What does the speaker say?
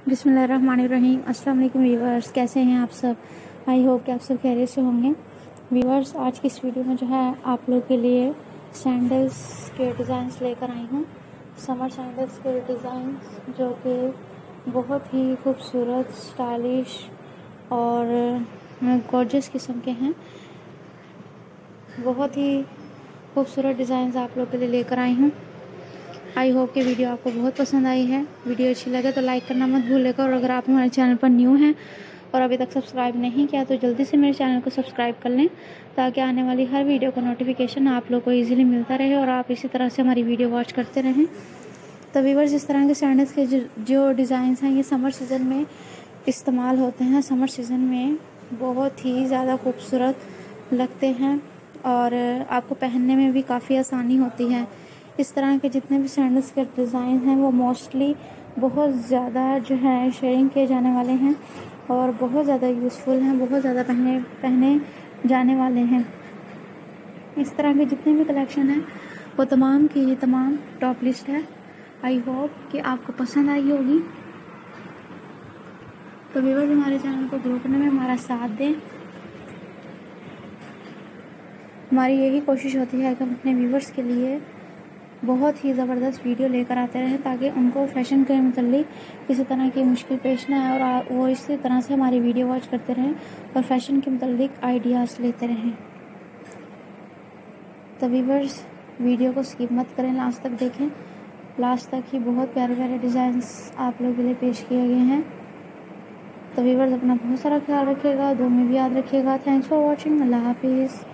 बिस्मिल्लाहिर्रहमानिर्रहीम। अस्सलाम वालेकुम व्यूअर्स, कैसे हैं आप सब। आई होप कि आप सब खैरियत से होंगे। व्यूअर्स, आज की इस वीडियो में जो है आप लोग के लिए सैंडल्स के डिज़ाइंस लेकर आई हूँ। समर सैंडल्स के डिज़ाइंस जो कि बहुत ही खूबसूरत, स्टाइलिश और गॉर्जियस किस्म के हैं। बहुत ही खूबसूरत डिज़ाइंस आप लोग के लिए लेकर आई हूँ। आई होप कि वीडियो आपको बहुत पसंद आई है। वीडियो अच्छी लगे तो लाइक करना मत भूलिएगा, और अगर आप हमारे चैनल पर न्यू हैं और अभी तक सब्सक्राइब नहीं किया तो जल्दी से मेरे चैनल को सब्सक्राइब कर लें, ताकि आने वाली हर वीडियो का नोटिफिकेशन आप लोग को ईजिली मिलता रहे और आप इसी तरह से हमारी वीडियो वॉच करते रहें। तो व्यूअर्स, इस तरह के सैंडल्स के जो डिज़ाइंस हैं ये समर सीज़न में इस्तेमाल होते हैं। समर सीज़न में बहुत ही ज़्यादा खूबसूरत लगते हैं और आपको पहनने में भी काफ़ी आसानी होती है। इस तरह के जितने भी सैंडल्स के डिज़ाइन हैं वो मोस्टली बहुत ज़्यादा जो है शेयरिंग किए जाने वाले हैं और बहुत ज़्यादा यूज़फुल हैं, बहुत ज़्यादा पहने जाने वाले हैं। इस तरह के जितने भी कलेक्शन हैं वो तमाम की तमाम टॉप लिस्ट है। आई होप कि आपको पसंद आई होगी। तो व्यूअर्स, हमारे चैनल को ग्रो करने में हमारा साथ दें। हमारी यही कोशिश होती है कि हम अपने व्यूअर्स के लिए बहुत ही ज़बरदस्त वीडियो लेकर आते रहें, ताकि उनको फैशन के मतलब किसी तरह की मुश्किल पेश ना आए और वो इसी तरह से हमारी वीडियो वॉच करते रहें और फैशन के मतलब आइडियाज़ लेते रहें। तो व्यूअर्स, वीडियो को स्किप मत करें, लास्ट तक देखें। लास्ट तक ही बहुत प्यारे प्यारे डिज़ाइंस आप लोगों के लिए पेश किए गए हैं। तो व्यूअर्स, अपना बहुत सारा ख्याल रखिएगा, दुआ में भी याद रखिएगा। Thanks for watching. अल्लाह हाफिज़।